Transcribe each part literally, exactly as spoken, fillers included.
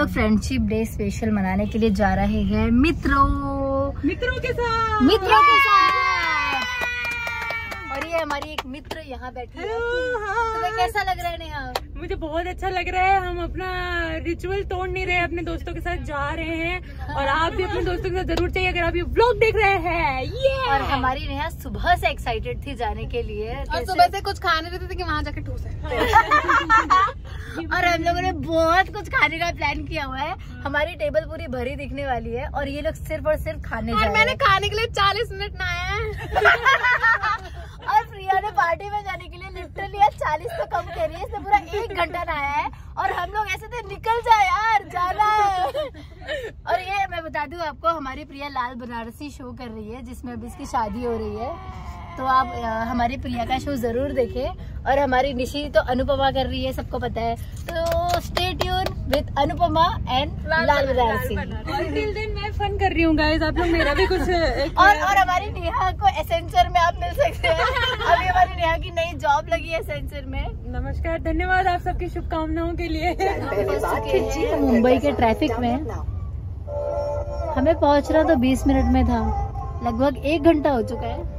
Friendship day special मनाने के लिए जा रहे हैं मित्रों मित्रों के साथ मित्रों के साथ। और ये हमारी एक मित्र यहाँ बैठी है। तुम्हें कैसा लग रहा है नेहा? मुझे बहुत अच्छा लग रहा है। हम अपना रिचुअल तोड़ नहीं रहे, अपने दोस्तों के साथ जा रहे हैं। और आप भी अपने दोस्तों के साथ जरूर चाहिए अगर आप ये व्लॉग देख रहे हैं। ये और हमारी नेहा सुबह से एक्साइटेड थी जाने के लिए, और सुबह से कुछ खाने देते थे कि वहाँ जाके ठूस है। और हम लोगों ने बहुत कुछ खाने का प्लान किया हुआ है। हमारी टेबल पूरी भरी दिखने वाली है और ये लोग सिर्फ और सिर्फ खाने जा रहे हैं। मैंने खाने के लिए चालीस मिनट नहाया है। और प्रिया ने पार्टी में जाने के लिए लिटरली आज चालीस तो कम कह रही है, इसने पूरा एक घंटा नहाया है। और हम लोग ऐसे थे निकल जाए यार, जाना है। और ये मैं बता दूं आपको, हमारी प्रिया लाल बनारसी शो कर रही है जिसमें अभी इसकी शादी हो रही है, तो आप आ, हमारी प्रिया का शो जरूर देखें। और हमारी निशी तो अनुपमा कर रही है, सबको पता है। तो stay tune with Anupama and Lal Banarasi. Till then मैं फन कर रही हूँ गाइस, आप लोग मेरा भी कुछ एक... और और हमारी नेहा को एसेंचर में आप मिल सकते हैं। अभी हमारी नेहा की नई जॉब लगी है एसेंचर में। नमस्कार, धन्यवाद आप सबकी शुभकामनाओं के लिए। मुंबई के ट्रैफिक में हमें पहुंचना तो बीस मिनट में था, लगभग एक घंटा हो चुका है।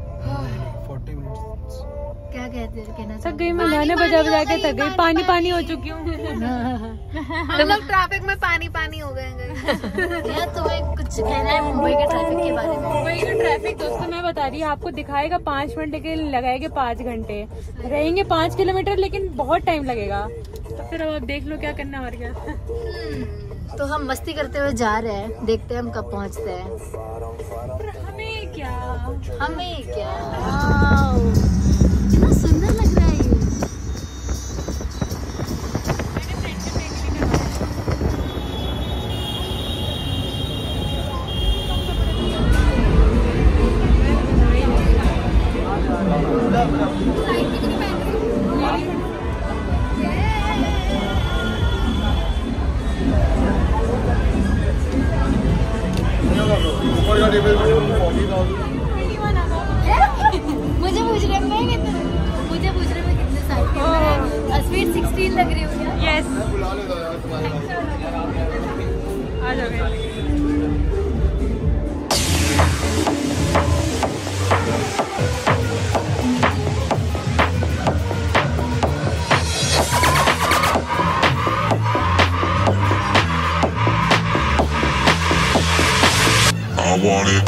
क्या कहते हैं, कहना थक गई मैं, गाने बजा बजा के थक गई, पानी पानी हो चुकी हूँ। हम लोग ट्रैफिक में पानी पानी हो गए। यार तुम्हें कुछ कहना है मुंबई के ट्रैफिक के बारे में? मुंबई का ट्रैफिक दोस्तों मैं बता रही हूँ आपको, दिखाएगा पाँच मिनट लेकिन लगाएंगे पाँच घंटे, रहेंगे पाँच किलोमीटर लेकिन बहुत टाइम लगेगा। तो फिर अब आप देख लो क्या करना और क्या। तो हम मस्ती करते हुए जा रहे हैं, देखते हैं हम कब पहुँचते हैं। हमें क्या हमें क्या कितना सुंदर लग रहा है ये। मुझे पूछ रहे मैं कितने मुझे पूछ रहे मैं कितने साल की हूँ? अस्वीर सिक्सटीन लग रही हूँ। यस आ जाओ। I want it.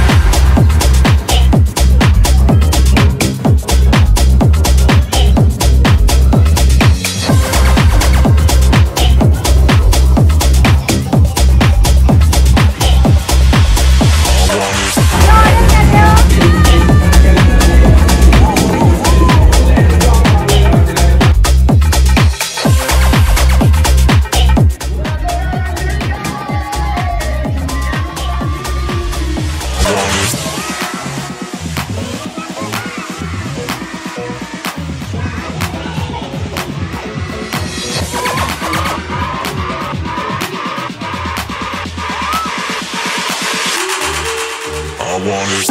I want it.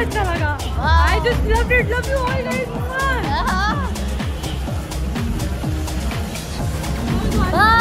अच्छा लगा। I just loved it. Love you all guys. Bye.